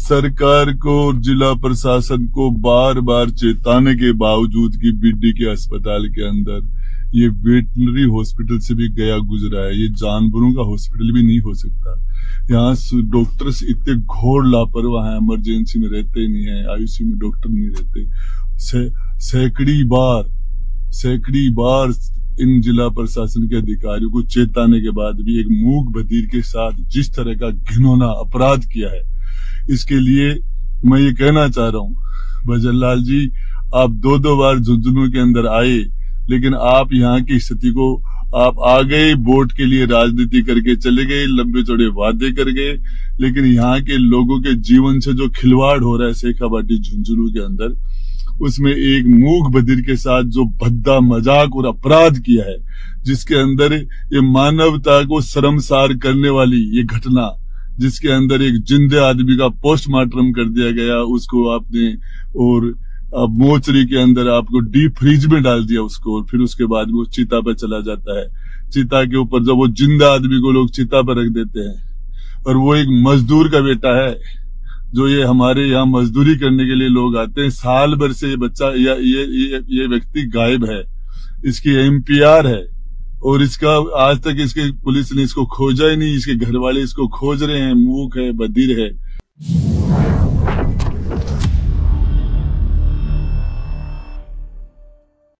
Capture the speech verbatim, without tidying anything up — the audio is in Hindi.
सरकार को और जिला प्रशासन को बार बार चेताने के बावजूद कि बीडी के अस्पताल के अंदर ये वेटनरी हॉस्पिटल से भी गया गुजरा है, ये जानवरों का हॉस्पिटल भी नहीं हो सकता। यहाँ डॉक्टर्स इतने घोर लापरवाह हैं, इमरजेंसी में रहते ही नहीं है, आईसीयू में डॉक्टर नहीं रहते। से, सैकड़ी बार सैकड़ी बार इन जिला प्रशासन के अधिकारियों को चेताने के बाद भी एक मूक बधिर के साथ जिस तरह का घिनौना अपराध किया है, इसके लिए मैं ये कहना चाह रहा हूँ, भजनलाल जी, आप दो दो बार झुंझुनू के अंदर आए, लेकिन आप यहाँ की स्थिति को आप आ गए, वोट के लिए राजनीति करके चले गए, लंबे चौड़े वादे कर गए, लेकिन यहाँ के लोगों के जीवन से जो खिलवाड़ हो रहा है शेखावाटी झुंझुनू के अंदर, उसमें एक मूक बधिर के साथ जो भद्दा मजाक और अपराध किया है, जिसके अंदर ये मानवता को शर्मसार करने वाली ये घटना, जिसके अंदर एक जिंदे आदमी का पोस्टमार्टम कर दिया गया, उसको आपने और मोचरी के अंदर आपको डीप फ्रीज में डाल दिया उसको, और फिर उसके बाद वो चिता पर चला जाता है। चिता के ऊपर जब वो जिंदा आदमी को लोग चिता पर रख देते हैं, और वो एक मजदूर का बेटा है, जो ये हमारे यहाँ मजदूरी करने के लिए लोग आते हैं। साल भर से ये बच्चा या ये ये, ये व्यक्ति गायब है, इसकी एमपीआर है, और इसका आज तक इसके पुलिस ने इसको खोजा ही नहीं, इसके घर वाले इसको खोज रहे हैं, मूक है, बधिर है।